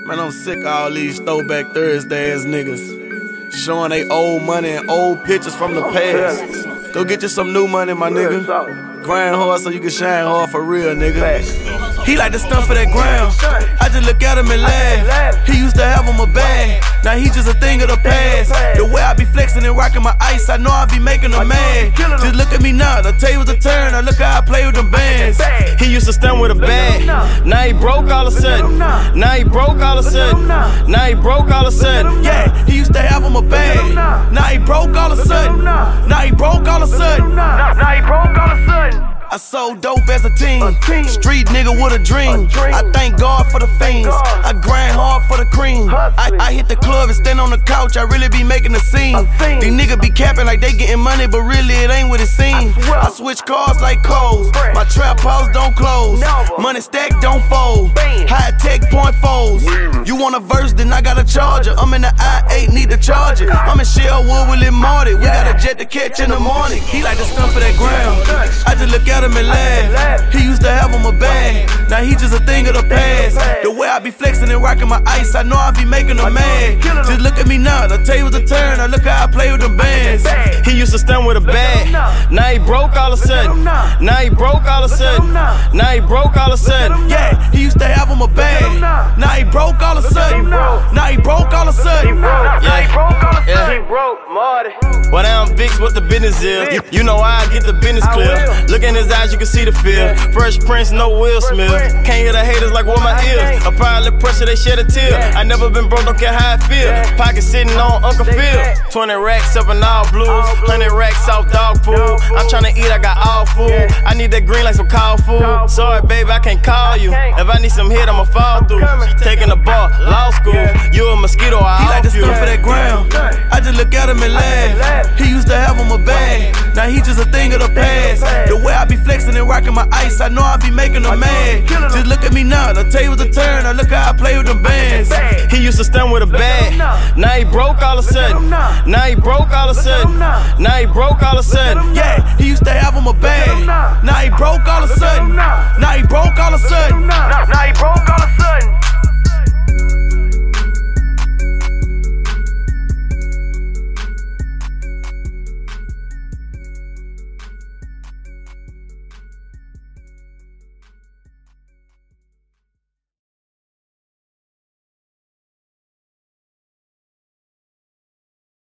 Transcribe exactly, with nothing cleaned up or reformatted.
Man, I'm sick of all these throwback Thursday ass niggas showing they old money and old pictures from the past. Go get you some new money, my nigga. Grind hard so you can shine hard for real, nigga. He like to stunt for that ground. I just look at him and laugh. He used to have him a bag. Now he just a thing of the past. The way I be flexing and rocking my ice, I know I be making them mad. Just look at me now, the tables a turn. I look how I play with them bands. He used to stunt with a bag. Now he broke all of a sudden. Now he broke all of a sudden. Now he broke all of a sudden. Yeah, he used to have him a bag. Now he broke all of a sudden. Now he broke all of a sudden. Now he broke all of a sudden. I sold dope as a teen. Street nigga with a dream. I thank God for the fiends. I grind hard for the cream. I, I hit the club and stand on the couch. I really be making a scene. These niggas be capping like they getting money, but really it ain't what it seems. I switch cars like clothes. My trap house don't close. Money stack don't fold. High tech point folds. You want a verse, then I got a charger. I'm in the I eight, need the charger. I'm in Shellwood with Lil Marty. We got a jet to catch in the morning. He like to stunt for that ground. I just look at him and laugh. He used to have him a bag. Now he just a thing of the past. The way I be flexing and rocking my ice, I know I be making them mad. Just look at me now, the tables a turn. I look how I play with them bands. He used to stunt with a bag. Now he broke all of a sudden. Now he broke all of a sudden. Now he broke all of a sudden. Yeah, he used to have him a bag. Now he broke all of a sudden. Now he broke all of a sudden. Yeah, he broke all of a sudden. yeah. He broke Marty. Well, now I'm Vicks, what the business is. You, you know I get the business clear. Look in his eyes, you can see the fear. Fresh Prince, no Will Smith. Can't hear the haters like with my ears. A pilot pressure, they shed a tear. I never been broke, don't care how I feel. Pocket sitting on Uncle Phil. twenty racks up in all blues. one hundred racks off dog food. I'm tryna eat, I got all food. I need that green like some cow food. Sorry, baby, I can't call you. If I need some hit, I'ma fall through. Taking the ball, law school. You a mosquito, I He like to off you. stunt for that ground. I just look at him and laugh. He used to have him a bag. Now he just a thing of the past. The way I be flexing and rocking my ice, I know I be making them mad. Just look at me now, the tables a turn. I look how I play with them bands. He used to stunt with a bag. Now he broke all of a sudden. Now he broke all of a sudden. Now he broke all of a sudden. Yeah, he used to have him a bag. Now he broke all of a sudden. Now he broke all of a sudden. Now he broke all of a sudden.